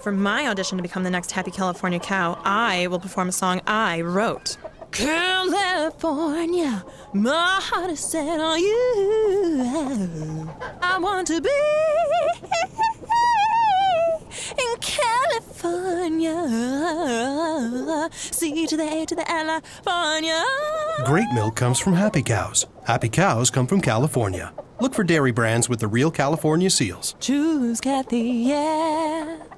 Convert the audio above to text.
For my audition to become the next Happy California Cow, I will perform a song I wrote. California, my heart is set on you. I want to be in California. C to the A to the California. Great milk comes from happy cows. Happy cows come from California. Look for dairy brands with the real California seals. Choose Kathy, yeah.